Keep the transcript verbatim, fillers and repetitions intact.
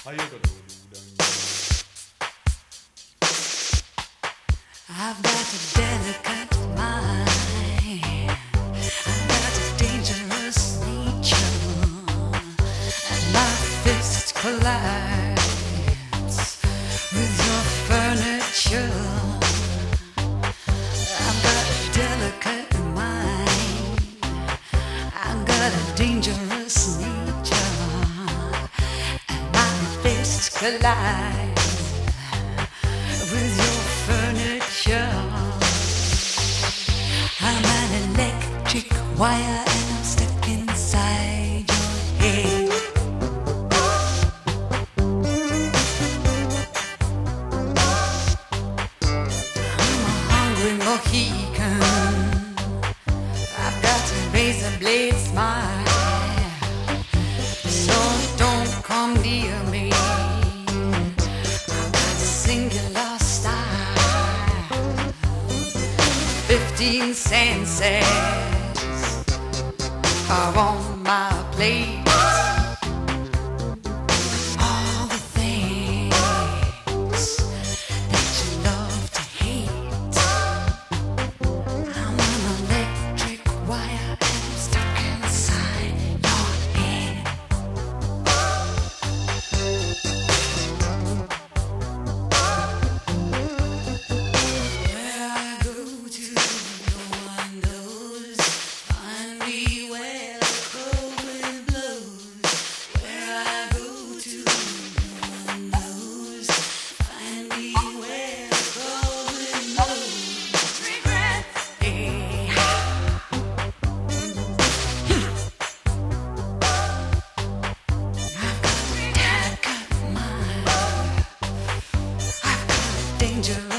How you gonna do that? I've got a delicate mind. I've got a dangerous nature, and my fist collides with your furniture. I've got a delicate mind. I've got a dangerous nature, and my fist collides with your furniture. I'm an electric wire and I'm stuck inside your head. I'm a hungry Mohican. I've got a razor blade smile, so don't come near me. I've got a singular style. Fifteen senses are on my plate. All the things that you love to hate. I'm an electric wire and I'm stuck inside your head. Where I go to, no one knows. Find me where the cold wind blows. Where I go to, no one knows. Find me where the cold wind blows. Regret, eh. I've got a delicate mind. I've got a dangerous